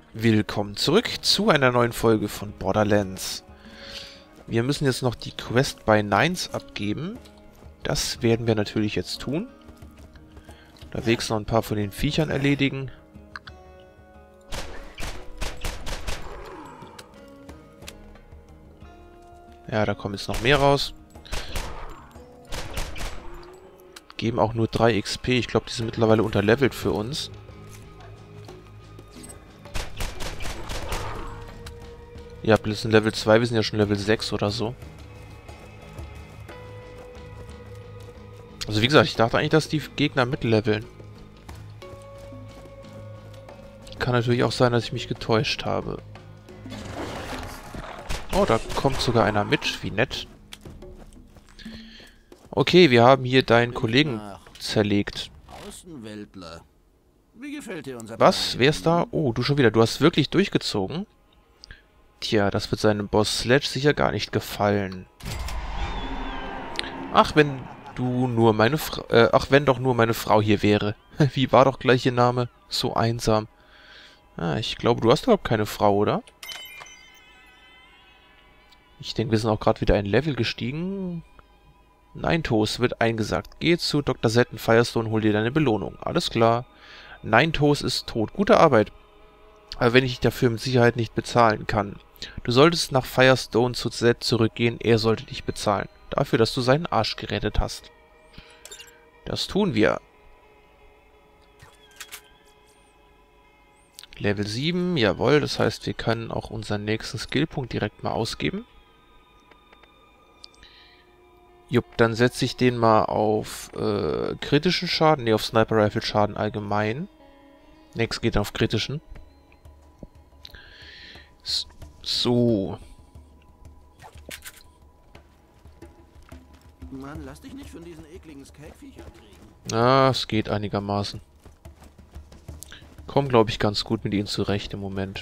Willkommen zurück zu einer neuen Folge von Borderlands. Wir müssen jetzt noch die Quest bei Nines abgeben. Das werden wir natürlich jetzt tun. Unterwegs noch ein paar von den Viechern erledigen. Ja, da kommen jetzt noch mehr raus. Geben auch nur 3 XP. Ich glaube, die sind mittlerweile unterlevelt für uns. Ja, wir sind Level 2, wir sind ja schon Level 6 oder so. Also wie gesagt, ich dachte eigentlich, dass die Gegner mitleveln. Kann natürlich auch sein, dass ich mich getäuscht habe. Oh, da kommt sogar einer mit. Wie nett. Okay, wir haben hier deinen Kollegen zerlegt. Außenweltler. Wie gefällt dir unser Was? Plan? Wer ist da? Oh, du schon wieder. Du hast wirklich durchgezogen? Tja, das wird seinem Boss Sledge sicher gar nicht gefallen. Ach, wenn du nur meine wenn doch nur meine Frau hier wäre. Wie war doch gleich ihr Name? So einsam. Ah, ich glaube, du hast überhaupt keine Frau, oder? Ich denke, wir sind auch gerade wieder ein Level gestiegen. Ninetoes wird eingesagt. Geh zu Dr. Z in Firestone, hol dir deine Belohnung. Alles klar. Ninetoes ist tot. Gute Arbeit. Aber wenn ich dich dafür mit Sicherheit nicht bezahlen kann. Du solltest nach Firestone zu Z zurückgehen. Er sollte dich bezahlen. Dafür, dass du seinen Arsch gerettet hast. Das tun wir. Level 7, jawohl. Das heißt, wir können auch unseren nächsten Skillpunkt direkt mal ausgeben. Jupp, dann setze ich den mal auf kritischen Schaden. Ne, auf Sniper Rifle Schaden allgemein. Nächstes geht auf kritischen. So. Mann, lass dich nicht von diesen ekligen Skagviechern kriegen. Ah, es geht einigermaßen. Komm, glaube ich, ganz gut mit ihnen zurecht im Moment.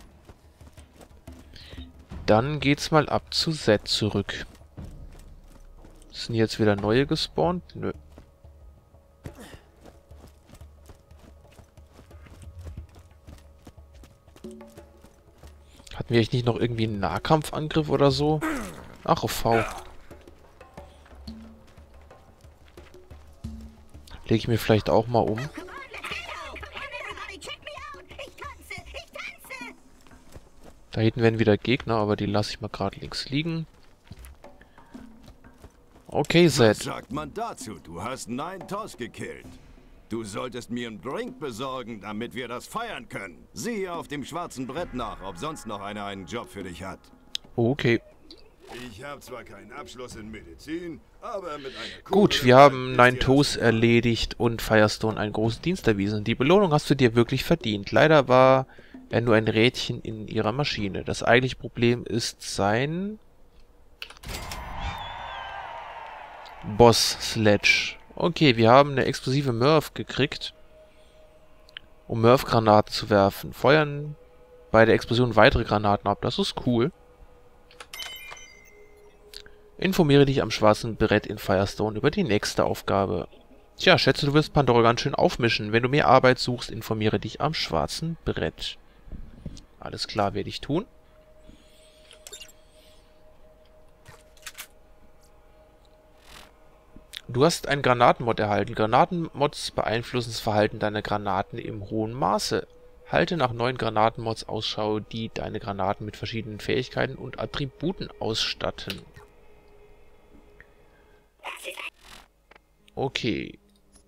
Dann geht's mal ab zu Z zurück. Sind jetzt wieder neue gespawnt? Nö. Hatten wir echt nicht noch irgendwie einen Nahkampfangriff oder so? Ach, oh V. Lege ich mir vielleicht auch mal um. Da hinten werden wieder Gegner, aber die lasse ich mal gerade links liegen. Okay, Was Zed. sagt man dazu? Du hast Ninetoes gekillt. Du solltest mir einen Drink besorgen, damit wir das feiern können. Sieh hier auf dem schwarzen Brett nach, ob sonst noch einer einen Job für dich hat. Okay. Ich habe zwar keinen Abschluss in Medizin, aber mit einer Gut, wir haben Ninetoes erledigt und Firestone einen großen Dienst erwiesen. Die Belohnung hast du dir wirklich verdient. Leider war er nur ein Rädchen in ihrer Maschine. Das eigentliche Problem ist sein Boss Sledge. Okay, wir haben eine explosive Murph gekriegt, um Murph-Granaten zu werfen. Feuern bei der Explosion weitere Granaten ab. Das ist cool. Informiere dich am schwarzen Brett in Firestone über die nächste Aufgabe. Tja, schätze, du wirst Pandora ganz schön aufmischen. Wenn du mehr Arbeit suchst, informiere dich am schwarzen Brett. Alles klar, werde ich tun. Du hast einen Granatenmod erhalten. Granatenmods beeinflussen das Verhalten deiner Granaten im hohen Maße. Halte nach neuen Granatenmods Ausschau, die deine Granaten mit verschiedenen Fähigkeiten und Attributen ausstatten. Okay.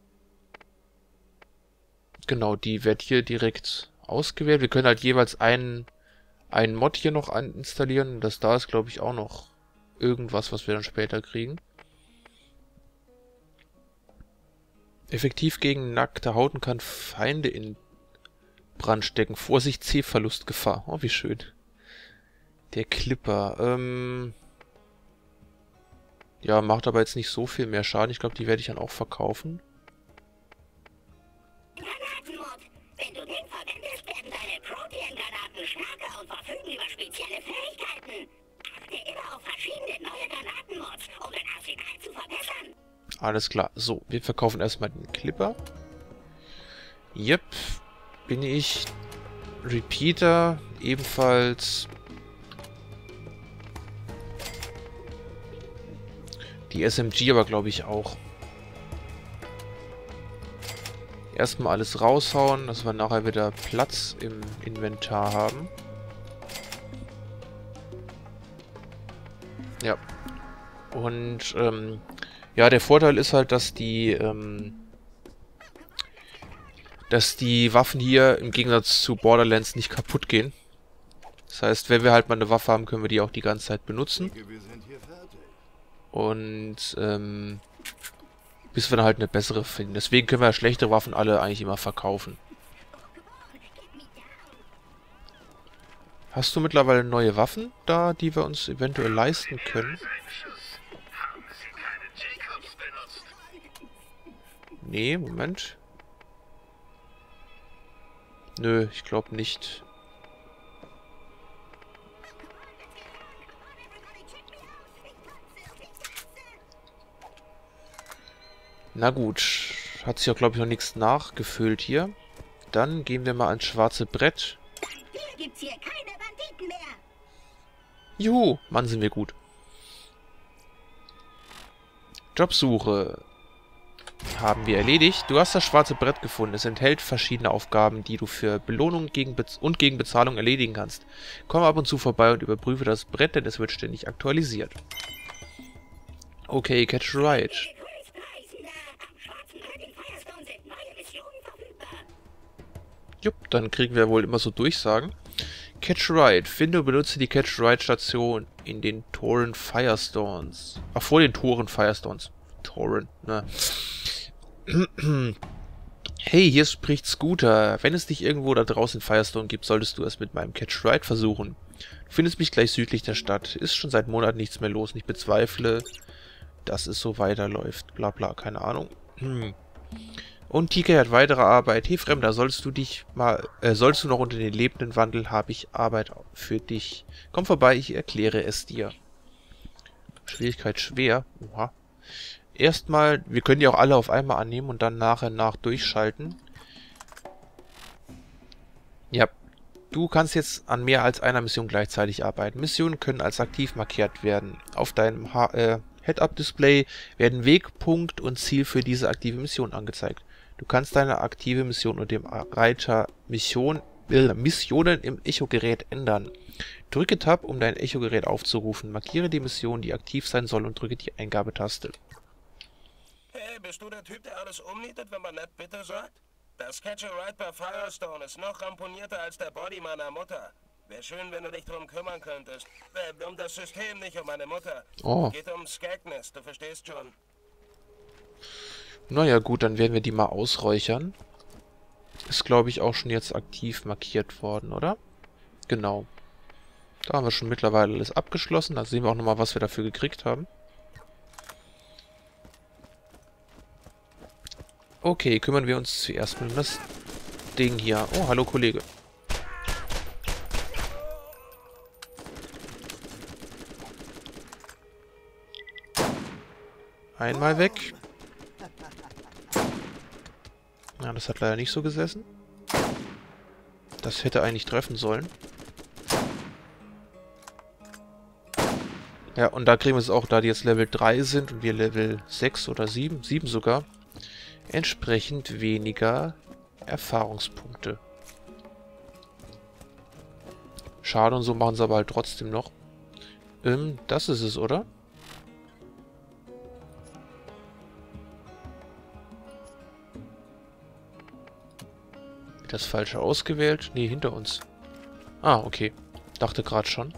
Genau, die wird hier direkt ausgewählt. Wir können halt jeweils einen Mod hier noch installieren. Das da ist, glaube ich, auch noch irgendwas, was wir dann später kriegen. Effektiv gegen nackte Haut und kann Feinde in Brand stecken. Vorsicht, C-Verlustgefahr. Oh, wie schön. Der Clipper. Ja, macht aber jetzt nicht so viel mehr Schaden. Ich glaube, die werde ich dann auch verkaufen. Granatenmod. Wenn du den verwendest, werden deine Protein-Granaten stärker und verfügen über spezielle Fähigkeiten. Achte immer auf verschiedene neue Granatenmods, um dein Arsenal zu verbessern. Alles klar. So, wir verkaufen erstmal den Clipper. Yep. Bin ich Repeater ebenfalls. Die SMG aber, glaube ich, auch. Erstmal alles raushauen, dass wir nachher wieder Platz im Inventar haben. Ja. Und, ja, der Vorteil ist halt, dass die Waffen hier im Gegensatz zu Borderlands nicht kaputt gehen. Das heißt, wenn wir halt mal eine Waffe haben, können wir die auch die ganze Zeit benutzen. Und, bis wir dann halt eine bessere finden. Deswegen können wir ja schlechte Waffen alle eigentlich immer verkaufen. Hast du mittlerweile neue Waffen da, die wir uns eventuell leisten können? Nee, Moment. Nö, ich glaube nicht. Na gut. Hat sich auch, glaube ich, noch nichts nachgefüllt hier. Dann gehen wir mal ans schwarze Brett. Hier gibt's hier keine Banditen mehr. Juhu, Mann, sind wir gut. Jobsuche haben wir erledigt. Du hast das schwarze Brett gefunden. Es enthält verschiedene Aufgaben, die du für Belohnung gegen Bezahlung erledigen kannst. Komm ab und zu vorbei und überprüfe das Brett, denn es wird ständig aktualisiert. Okay, catch a ride. Jupp, dann kriegen wir wohl immer so Durchsagen. Catch a Ride. Finde und benutze die Catch a Ride Station in den Toren Firestones. Ach, vor den Toren Firestones. Toren, ne? Hey, hier spricht Scooter. Wenn es dich irgendwo da draußen in Firestone gibt, solltest du es mit meinem Catch a Ride versuchen. Du findest mich gleich südlich der Stadt. Ist schon seit Monaten nichts mehr los. Ich bezweifle, dass es so weiterläuft. Bla bla, keine Ahnung. Und TK hat weitere Arbeit. Hey Fremder, sollst du noch unter den Lebenden wandeln, habe ich Arbeit für dich. Komm vorbei, ich erkläre es dir. Schwierigkeit schwer. Oha. Erstmal, wir können die auch alle auf einmal annehmen und dann nach durchschalten. Ja, du kannst jetzt an mehr als einer Mission gleichzeitig arbeiten. Missionen können als aktiv markiert werden. Auf deinem Head-Up-Display werden Weg, Punkt und Ziel für diese aktive Mission angezeigt. Du kannst deine aktive Mission unter dem Reiter Missionen im Echo-Gerät ändern. Drücke Tab, um dein Echo-Gerät aufzurufen. Markiere die Mission, die aktiv sein soll, und drücke die Eingabetaste. Hey, bist du der Typ, der alles umnietet, wenn man nett bitte sagt? Das Catch-a-Ride bei Firestone ist noch ramponierter als der Body meiner Mutter. Wäre schön, wenn du dich drum kümmern könntest. Um das System, nicht um meine Mutter. Oh. Geht um Skagness, du verstehst schon. Naja, gut, dann werden wir die mal ausräuchern. Ist, glaube ich, auch schon jetzt aktiv markiert worden, oder? Genau. Da haben wir schon mittlerweile alles abgeschlossen. Da sehen wir auch nochmal, was wir dafür gekriegt haben. Okay, kümmern wir uns zuerst um das Ding hier. Oh, hallo Kollege. Einmal weg. Ja, das hat leider nicht so gesessen. Das hätte eigentlich treffen sollen. Ja, und da kriegen wir es auch, da die jetzt Level 3 sind und wir Level 6 oder 7 sogar, entsprechend weniger Erfahrungspunkte. Schade, und so machen sie aber halt trotzdem noch. Das ist es, oder? Das Falsche ausgewählt? Nee, hinter uns. Ah, okay. Dachte gerade schon.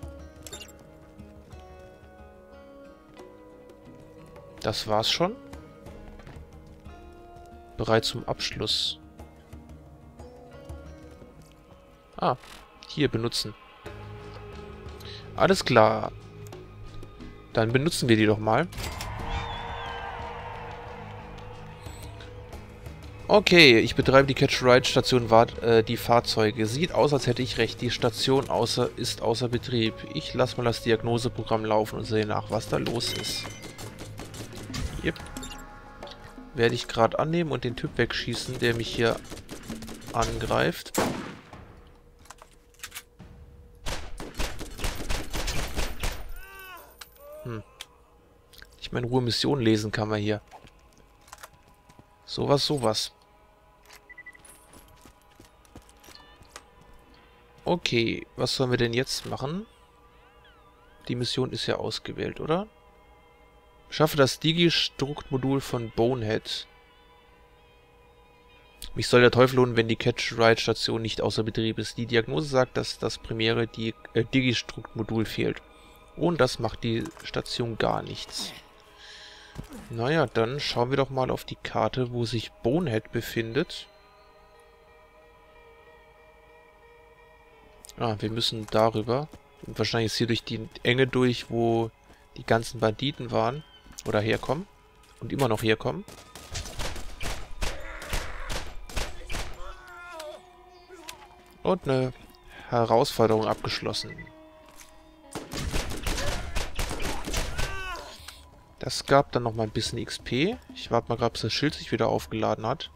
Das war's schon. Bereit zum Abschluss. Ah, hier benutzen. Alles klar. Dann benutzen wir die doch mal. Okay, ich betreibe die Catch-a-Ride-Station, die Fahrzeuge. Sieht aus, als hätte ich recht. Die Station ist außer Betrieb. Ich lasse mal das Diagnoseprogramm laufen und sehe nach, was da los ist. Yep. Werde ich gerade annehmen und den Typ wegschießen, der mich hier angreift. Ich meine, Ruhe Mission lesen kann man hier. Sowas. Okay, was sollen wir denn jetzt machen? Die Mission ist ja ausgewählt, oder? Schaffe das Digi-Struktmodul von Bonehead. Mich soll der Teufel holen, wenn die Catch-Ride-Station nicht außer Betrieb ist. Die Diagnose sagt, dass das primäre Digi-Struktmodul fehlt. Und das macht die Station gar nichts. Naja, dann schauen wir doch mal auf die Karte, wo sich Bonehead befindet. Ah, wir müssen darüber. Und wahrscheinlich ist hier durch die Enge durch, wo die ganzen Banditen waren. Oder herkommen. Und immer noch herkommen. Und eine Herausforderung abgeschlossen. Das gab dann nochmal ein bisschen XP. Ich warte mal gerade, bis das Schild sich wieder aufgeladen hat.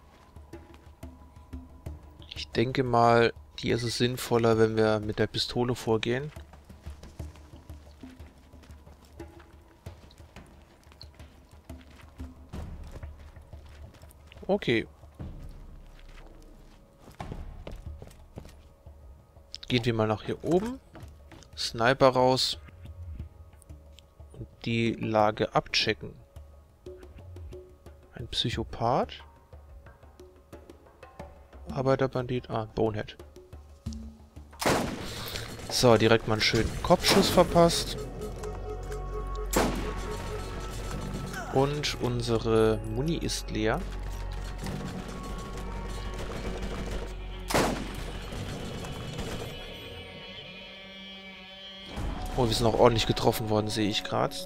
Ich denke mal, hier ist es sinnvoller, wenn wir mit der Pistole vorgehen. Okay. Gehen wir mal nach hier oben. Sniper raus. Und die Lage abchecken. Ein Psychopath. Arbeiterbandit. Ah, Bonehead. So, direkt mal einen schönen Kopfschuss verpasst. Und unsere Muni ist leer. Oh, wir sind auch ordentlich getroffen worden, sehe ich gerade.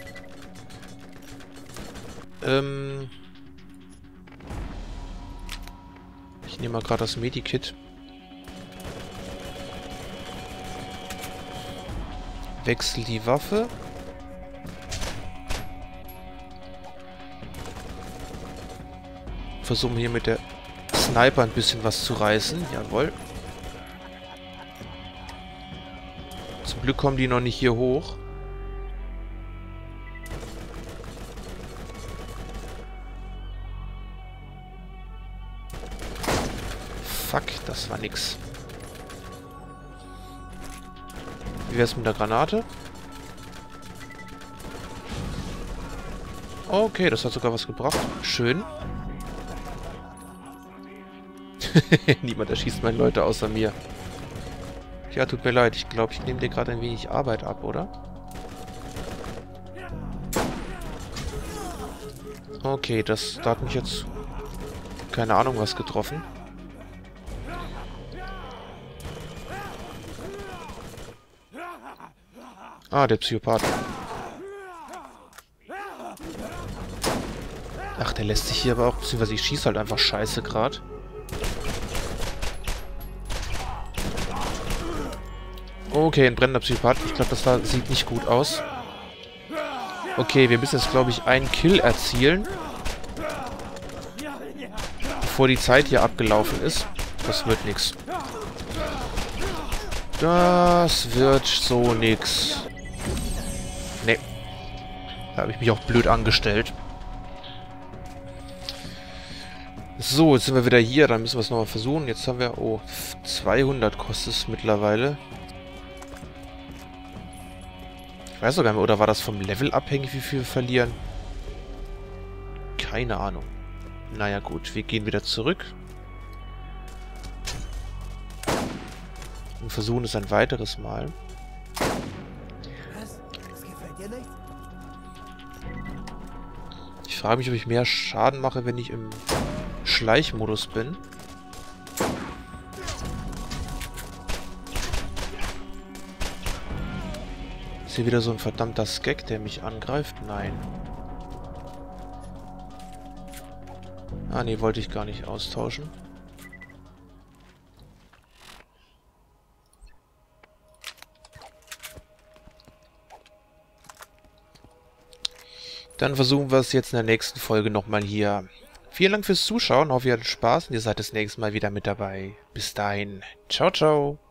Ich nehme mal gerade das Medikit. Wechsel die Waffe. Versuchen hier mit der Sniper ein bisschen was zu reißen. Jawohl. Zum Glück kommen die noch nicht hier hoch. Fuck, das war nix. Wie wär's mit der Granate? Okay, das hat sogar was gebracht. Schön. Niemand erschießt meine Leute außer mir. Ja, tut mir leid. Ich glaube, ich nehme dir gerade ein wenig Arbeit ab, oder? Okay, da hat mich jetzt keine Ahnung was getroffen. Ah, der Psychopath. Ach, der lässt sich hier aber auch, beziehungsweise ich schieße halt einfach scheiße gerade. Okay, ein brennender Psychopath. Ich glaube, das da sieht nicht gut aus. Okay, wir müssen jetzt, glaube ich, einen Kill erzielen. Bevor die Zeit hier abgelaufen ist. Das wird nix. Das wird so nix. Nee. Da habe ich mich auch blöd angestellt. So, jetzt sind wir wieder hier. Dann müssen wir es nochmal versuchen. Jetzt haben wir... Oh, 200 kostet es mittlerweile. Ich weiß sogar nicht mehr, oder war das vom Level abhängig, wie viel wir verlieren? Keine Ahnung. Naja gut, wir gehen wieder zurück. Und versuchen es ein weiteres Mal. Das gefällt dir nicht? Ich frage mich, ob ich mehr Schaden mache, wenn ich im Schleichmodus bin. Ist hier wieder so ein verdammter Skek, der mich angreift? Nein. Ah, nee, wollte ich gar nicht austauschen. Dann versuchen wir es jetzt in der nächsten Folge nochmal hier. Vielen Dank fürs Zuschauen, hoffe ihr hattet Spaß und ihr seid das nächste Mal wieder mit dabei. Bis dahin, ciao, ciao.